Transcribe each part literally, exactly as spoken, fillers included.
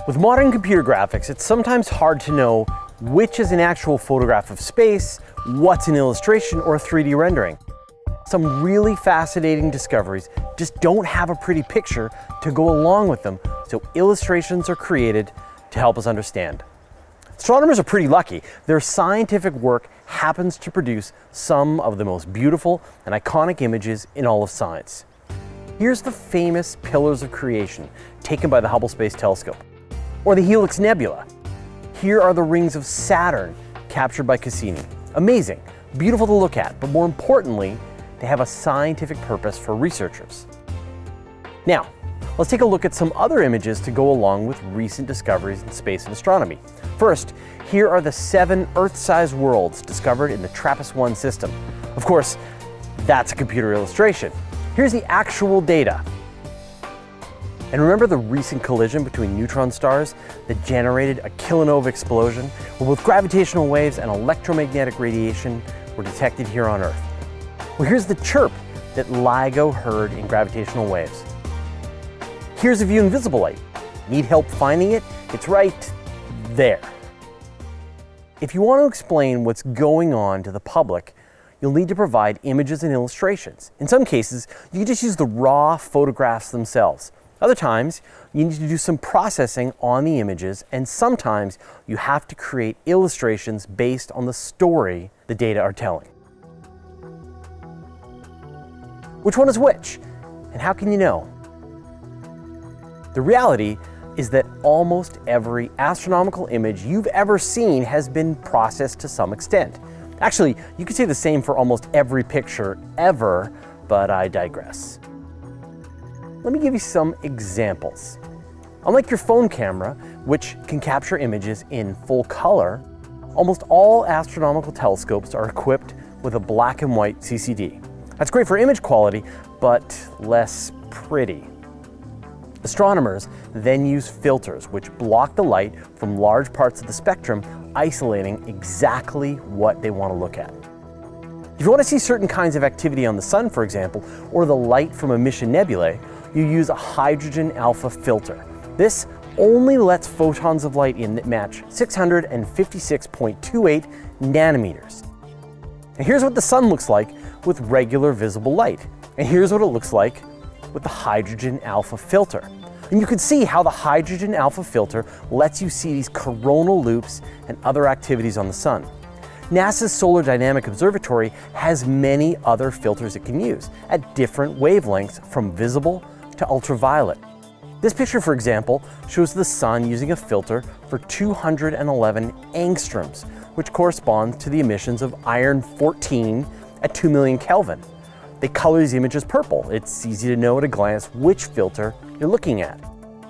With modern computer graphics, it's sometimes hard to know which is an actual photograph of space, what's an illustration, or a three D rendering. Some really fascinating discoveries just don't have a pretty picture to go along with them, so illustrations are created to help us understand. Astronomers are pretty lucky. Their scientific work happens to produce some of the most beautiful and iconic images in all of science. Here's the famous Pillars of Creation taken by the Hubble Space Telescope, or the Helix Nebula. Here are the rings of Saturn captured by Cassini. Amazing, beautiful to look at, but more importantly, they have a scientific purpose for researchers. Now, let's take a look at some other images to go along with recent discoveries in space and astronomy. First, here are the seven Earth-sized worlds discovered in the TRAPPIST one system. Of course, that's a computer illustration. Here's the actual data. And remember the recent collision between neutron stars that generated a kilonova explosion? Well, both gravitational waves and electromagnetic radiation were detected here on Earth. Well, here's the chirp that LIGO heard in gravitational waves. Here's a view in visible light. Need help finding it? It's right there. If you want to explain what's going on to the public, you'll need to provide images and illustrations. In some cases, you can just use the raw photographs themselves. Other times, you need to do some processing on the images, and sometimes you have to create illustrations based on the story the data are telling. Which one is which? And how can you know? The reality is that almost every astronomical image you've ever seen has been processed to some extent. Actually, you could say the same for almost every picture ever, but I digress. Let me give you some examples. Unlike your phone camera, which can capture images in full color, almost all astronomical telescopes are equipped with a black and white C C D. That's great for image quality, but less pretty. Astronomers then use filters which block the light from large parts of the spectrum, isolating exactly what they want to look at. If you want to see certain kinds of activity on the sun, for example, or the light from emission nebulae, you use a hydrogen alpha filter. This only lets photons of light in that match six hundred fifty-six point two eight nanometers. And here's what the sun looks like with regular visible light. And here's what it looks like with the hydrogen alpha filter. And you can see how the hydrogen alpha filter lets you see these coronal loops and other activities on the sun. NASA's Solar Dynamic Observatory has many other filters it can use at different wavelengths from visible to ultraviolet. This picture, for example, shows the sun using a filter for two hundred eleven angstroms, which corresponds to the emissions of iron fourteen at two million Kelvin. They color these images purple. It's easy to know at a glance which filter you're looking at.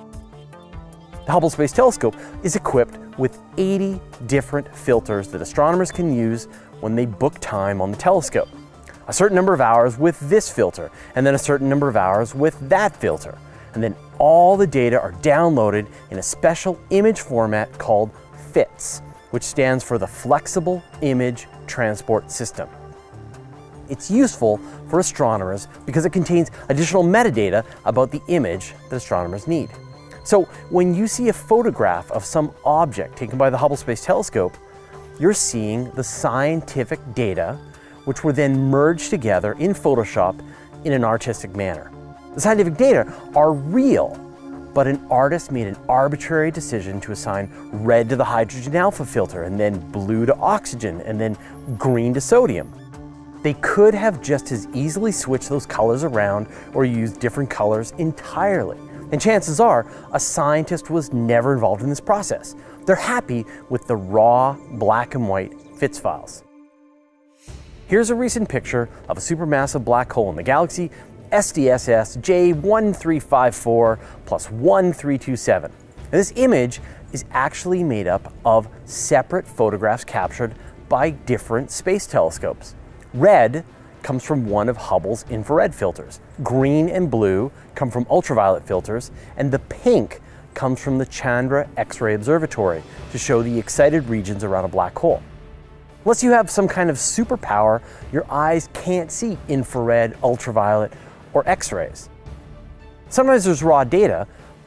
The Hubble Space Telescope is equipped with eighty different filters that astronomers can use when they book time on the telescope. A certain number of hours with this filter, and then a certain number of hours with that filter. And then all the data are downloaded in a special image format called FITS, which stands for the Flexible Image Transport System. It's useful for astronomers because it contains additional metadata about the image that astronomers need. So when you see a photograph of some object taken by the Hubble Space Telescope, you're seeing the scientific data which were then merged together in Photoshop in an artistic manner. The scientific data are real, but an artist made an arbitrary decision to assign red to the hydrogen alpha filter, and then blue to oxygen, and then green to sodium. They could have just as easily switched those colors around or used different colors entirely. And chances are, a scientist was never involved in this process. They're happy with the raw black and white FITS files. Here's a recent picture of a supermassive black hole in the galaxy S D S S J one three five four plus one three two seven. And this image is actually made up of separate photographs captured by different space telescopes. Red comes from one of Hubble's infrared filters. Green and blue come from ultraviolet filters, and the pink comes from the Chandra X-ray Observatory to show the excited regions around a black hole. Unless you have some kind of superpower, your eyes can't see infrared, ultraviolet, or X-rays. Sometimes there's raw data,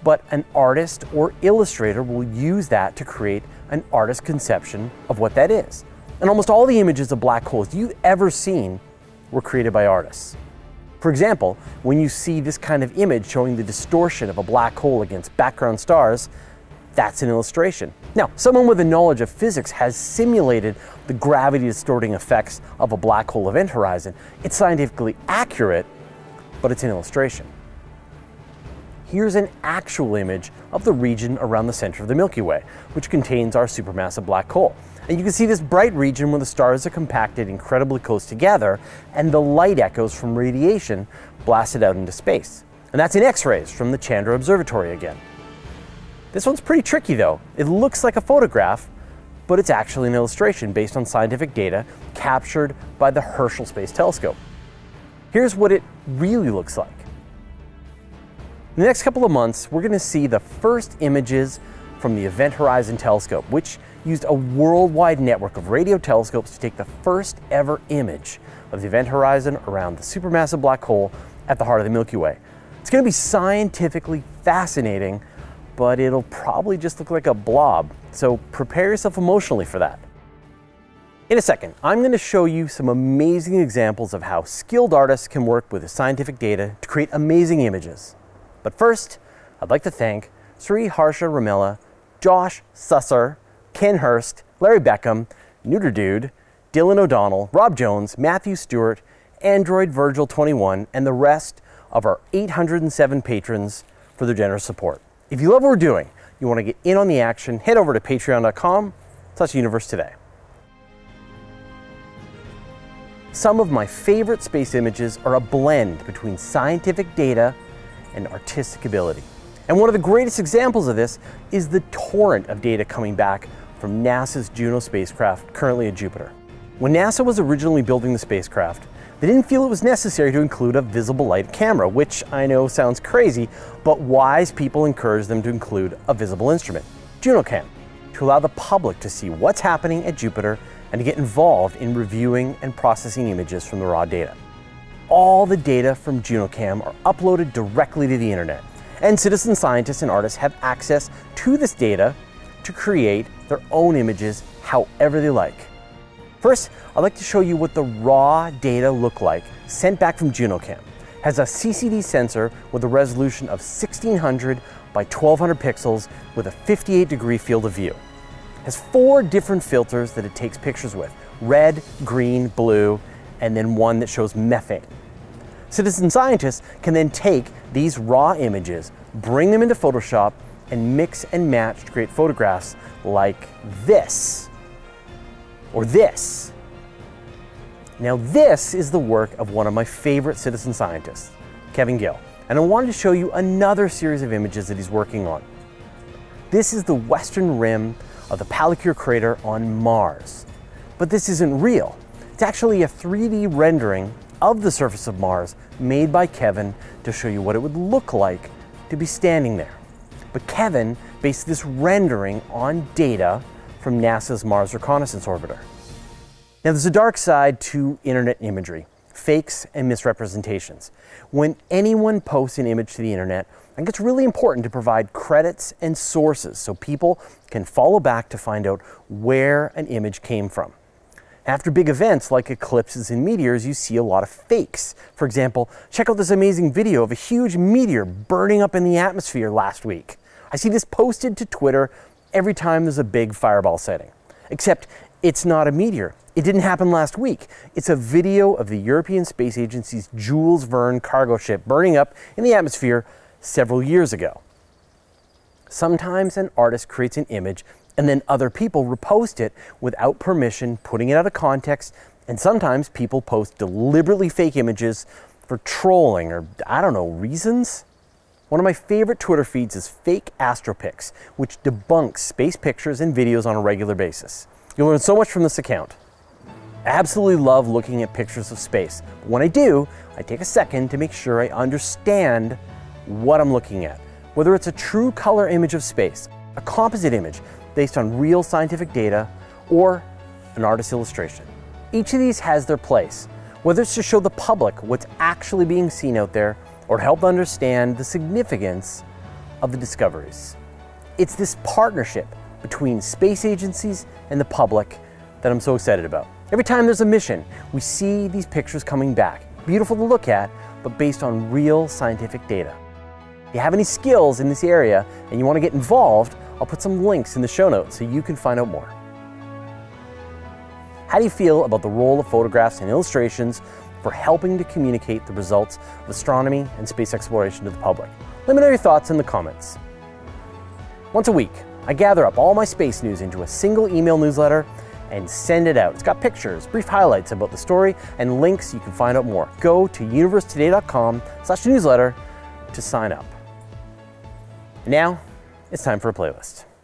but an artist or illustrator will use that to create an artist's conception of what that is. And almost all the images of black holes you've ever seen were created by artists. For example, when you see this kind of image showing the distortion of a black hole against background stars, that's an illustration. Now, someone with a knowledge of physics has simulated the gravity distorting effects of a black hole event horizon. It's scientifically accurate, but it's an illustration. Here's an actual image of the region around the center of the Milky Way, which contains our supermassive black hole. And you can see this bright region where the stars are compacted incredibly close together and the light echoes from radiation blasted out into space. And that's in X-rays from the Chandra Observatory again. This one's pretty tricky though. It looks like a photograph, but it's actually an illustration based on scientific data captured by the Herschel Space Telescope. Here's what it really looks like. In the next couple of months, we're going to see the first images from the Event Horizon Telescope, which used a worldwide network of radio telescopes to take the first ever image of the event horizon around the supermassive black hole at the heart of the Milky Way. It's going to be scientifically fascinating, but it'll probably just look like a blob, so prepare yourself emotionally for that. In a second, I'm going to show you some amazing examples of how skilled artists can work with the scientific data to create amazing images. But first, I'd like to thank Sri Harsha Ramella, Josh Susser, Ken Hurst, Larry Beckham, Neuter Dude, Dylan O'Donnell, Rob Jones, Matthew Stewart, Android Virgil twenty-one, and the rest of our eight hundred seven patrons for their generous support. If you love what we're doing, you want to get in on the action, head over to patreon dot com slash universe today. Some of my favorite space images are a blend between scientific data and artistic ability. And one of the greatest examples of this is the torrent of data coming back from NASA's Juno spacecraft, currently at Jupiter. When NASA was originally building the spacecraft, they didn't feel it was necessary to include a visible light camera, which I know sounds crazy, but wise people encouraged them to include a visible instrument, JunoCam, to allow the public to see what's happening at Jupiter and to get involved in reviewing and processing images from the raw data. All the data from JunoCam are uploaded directly to the internet, and citizen scientists and artists have access to this data to create their own images however they like. First, I'd like to show you what the raw data look like sent back from JunoCam. It has a C C D sensor with a resolution of sixteen hundred by twelve hundred pixels with a fifty-eight degree field of view. It has four different filters that it takes pictures with: red, green, blue, and then one that shows methane. Citizen scientists can then take these raw images, bring them into Photoshop, and mix and match to create photographs like this, or this. Now this is the work of one of my favorite citizen scientists, Kevin Gill, and I wanted to show you another series of images that he's working on. This is the western rim of the Palliser crater on Mars. But this isn't real. It's actually a three D rendering of the surface of Mars made by Kevin to show you what it would look like to be standing there. But Kevin based this rendering on data from NASA's Mars Reconnaissance Orbiter. Now there's a dark side to internet imagery, fakes and misrepresentations. When anyone posts an image to the internet, I think it's really important to provide credits and sources so people can follow back to find out where an image came from. After big events like eclipses and meteors, you see a lot of fakes. For example, check out this amazing video of a huge meteor burning up in the atmosphere last week. I see this posted to Twitter every time there's a big fireball sighting. Except it's not a meteor. It didn't happen last week. It's a video of the European Space Agency's Jules Verne cargo ship burning up in the atmosphere several years ago. Sometimes an artist creates an image and then other people repost it without permission, putting it out of context, and sometimes people post deliberately fake images for trolling or, I don't know, reasons. One of my favorite Twitter feeds is Fake Astropix, which debunks space pictures and videos on a regular basis. You'll learn so much from this account. I absolutely love looking at pictures of space, but when I do, I take a second to make sure I understand what I'm looking at. Whether it's a true color image of space, a composite image based on real scientific data, or an artist's illustration. Each of these has their place, whether it's to show the public what's actually being seen out there or to help understand the significance of the discoveries. It's this partnership between space agencies and the public that I'm so excited about. Every time there's a mission, we see these pictures coming back. Beautiful to look at, but based on real scientific data. If you have any skills in this area and you want to get involved, I'll put some links in the show notes so you can find out more. How do you feel about the role of photographs and illustrations for helping to communicate the results of astronomy and space exploration to the public? Let me know your thoughts in the comments. Once a week, I gather up all my space news into a single email newsletter and send it out. It's got pictures, brief highlights about the story, and links you can find out more. Go to universe today dot com slash newsletter to sign up. And now, it's time for a playlist.